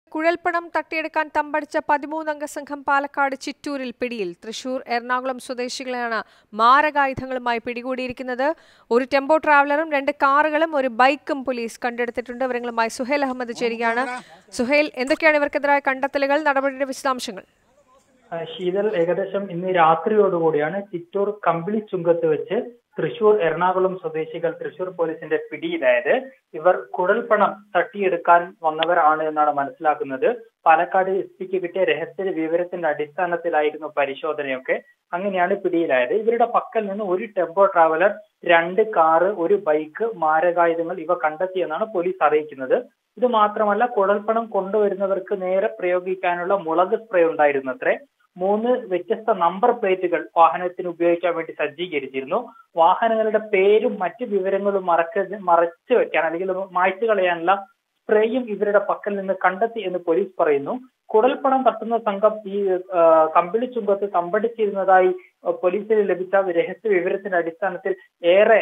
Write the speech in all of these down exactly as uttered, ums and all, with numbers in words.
കുഴൽപ്പണം തട്ടിയെടുക്കാൻ തമ്പടിച്ച പതിമൂന്നംഗ സംഘം പാലക്കാട് ചിറ്റൂരിൽ പിടിയിൽ. തൃശൂർ, എറണാകുളം സ്വദേശികളെയാണ് മാരകായുധങ്ങളുമായി പിടികൂടിയിരിക്കുന്നത്. ഒരു ടെമ്പോ ട്രാവലറും രണ്ട് കാറുകളും ഒരു ബൈക്കും പോലീസ് കണ്ടെടുത്തിട്ടുണ്ട്. വിവരങ്ങളുമായി സുഹേൽ അഹമ്മദ് ചേരുകയാണ്. സുഹേൽ, എന്തൊക്കെയാണ് ഇവർക്കെതിരായ കണ്ടെത്തലുകൾ, നടപടിയുടെ വിശദാംശങ്ങൾ? ശീതൽ, ഏകദേശം ഇന്ന് രാത്രിയോടുകൂടിയാണ് ചിറ്റൂർ കമ്പിളി ചുങ്കത്ത് വെച്ച് തൃശൂർ, എറണാകുളം സ്വദേശികൾ തൃശൂർ പോലീസിന്റെ പിടിയിലായത്. ഇവർ കുഴൽപ്പണം തട്ടിയെടുക്കാൻ വന്നവരാണ് എന്നാണ് മനസ്സിലാക്കുന്നത്. പാലക്കാട് എസ് പിക്ക് കിട്ടിയ രഹസ്യ വിവരത്തിന്റെ അടിസ്ഥാനത്തിലായിരുന്നു പരിശോധനയൊക്കെ. അങ്ങനെയാണ് പിടിയിലായത്. ഇവരുടെ പക്കൽ നിന്ന് ഒരു ടെമ്പോ ട്രാവലർ, രണ്ട് കാറ്, ഒരു ബൈക്ക്, മാരകായുധങ്ങൾ ഇവ കണ്ടെത്തിയെന്നാണ് പോലീസ് അറിയിക്കുന്നത്. ഇത് മാത്രമല്ല, കുഴൽപ്പണം കൊണ്ടുവരുന്നവർക്ക് നേരെ പ്രയോഗിക്കാനുള്ള മുളക് സ്പ്രേ ഉണ്ടായിരുന്നത്രേ. മൂന്ന് വ്യത്യസ്ത നമ്പർ പ്ലേറ്റുകൾ വാഹനത്തിന് ഉപയോഗിക്കാൻ വേണ്ടി സജ്ജീകരിച്ചിരുന്നു. വാഹനങ്ങളുടെ പേരും മറ്റു വിവരങ്ങളും മറക്ക മറച്ചു വെക്കാൻ അല്ലെങ്കിൽ മായ്ച്ചു കളയാനുള്ള സ്പ്രേയും ഇവരുടെ പക്കൽ നിന്ന് കണ്ടെത്തി എന്ന് പോലീസ് പറയുന്നു. കുഴൽപ്പണം തട്ടുന്ന സംഘം ഈ കമ്പിളി ചുങ്കത്ത് തമ്പടിച്ചിരുന്നതായി പോലീസിന് ലഭിച്ച രഹസ്യ വിവരത്തിന്റെ അടിസ്ഥാനത്തിൽ ഏറെ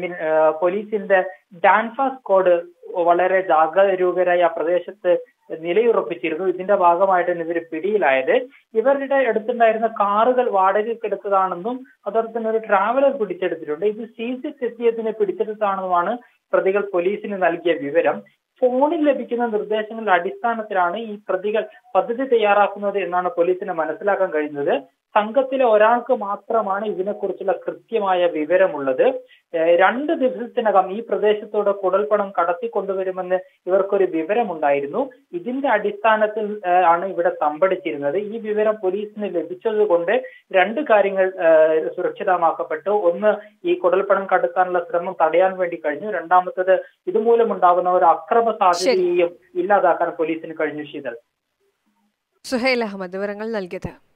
പോലീസിന്റെ ഡാൻഫ സ്ക്വാഡ് വളരെ ജാഗരൂകരായി ആ പ്രദേശത്ത് നിലയുറപ്പിച്ചിരുന്നു. ഇതിന്റെ ഭാഗമായിട്ടാണ് ഇവർ പിടിയിലായത്. ഇവരുടെ അടുത്തുണ്ടായിരുന്ന കാറുകൾ വാടകയ്ക്ക് എടുത്തതാണെന്നും അതോടൊപ്പം തന്നെ ഒരു ട്രാവലർ പിടിച്ചെടുത്തിട്ടുണ്ട്. ഇത് സീസിൽ എത്തിയതിനെ പിടിച്ചെടുത്താണെന്നുമാണ് പ്രതികൾ പോലീസിന് നൽകിയ വിവരം. ഫോണിൽ ലഭിക്കുന്ന നിർദ്ദേശങ്ങളുടെ അടിസ്ഥാനത്തിലാണ് ഈ പ്രതികൾ പദ്ധതി തയ്യാറാക്കുന്നത് എന്നാണ് പോലീസിന് മനസ്സിലാക്കാൻ കഴിയുന്നത്. സംഘത്തിലെ ഒരാൾക്ക് മാത്രമാണ് ഇതിനെക്കുറിച്ചുള്ള കൃത്യമായ വിവരമുള്ളത്. രണ്ട് ദിവസത്തിനകം ഈ പ്രദേശത്തോടെ കുഴൽപ്പണം കടത്തിക്കൊണ്ടുവരുമെന്ന് ഇവർക്കൊരു വിവരമുണ്ടായിരുന്നു. ഇതിന്റെ അടിസ്ഥാനത്തിൽ ആണ് ഇവിടെ തമ്പടിച്ചിരുന്നത്. ഈ വിവരം പോലീസിന് ലഭിച്ചത് കൊണ്ട് രണ്ട് കാര്യങ്ങൾ സുരക്ഷിതമാക്കപ്പെട്ടു. ഒന്ന്, ഈ കുഴൽപ്പണം കടത്താനുള്ള ശ്രമം തടയാൻ വേണ്ടി കഴിഞ്ഞു. രണ്ടാമത്തത്, ഇതുമൂലമുണ്ടാകുന്ന ഒരു അക്രമ സാധ്യതയെയും ഇല്ലാതാക്കാൻ പോലീസിന് കഴിഞ്ഞു. ശീതൽ. സുഹൈൽ അഹമ്മദ് വിവരങ്ങൾ നൽകിയത്.